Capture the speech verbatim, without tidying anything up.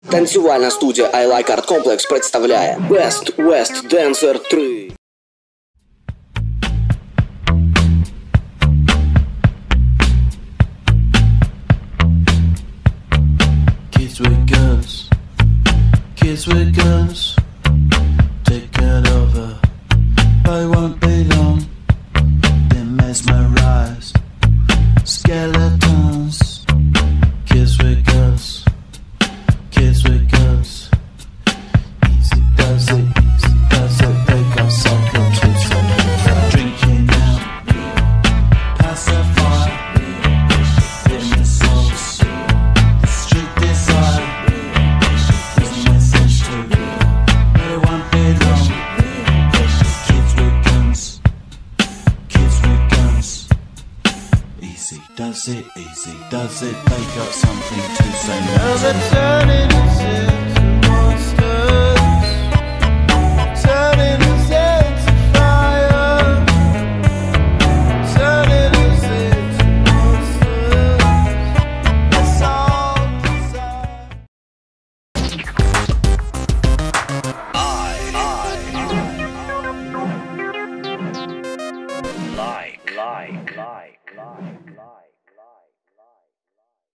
Танцювальна студія iLike Art Complex представляє Best West Dancer три. Kids with guns, kids with guns, taken over, I won't be long, they're mesmerized, skeletons, kids with guns, kids with guns, easy does it, easy does it, they got something to say, drinking now, pacify, in the souls, the street desire, there's a message to, but it won't be long, kids with guns, kids with guns, easy does it, easy does it, they got something to say. Now they're turning us into monsters, turning us into fire, turning us into monsters. That's all desire. I, I, I like, like, like, like, like.